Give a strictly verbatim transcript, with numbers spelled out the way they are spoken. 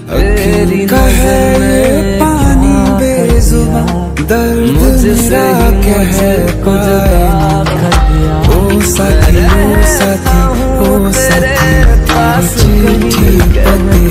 तेरी नजर में पानी बेजुबां दर्द मेरा कह पाया। ओ साथी ओ साथी ओ साथी चिट्ठी पते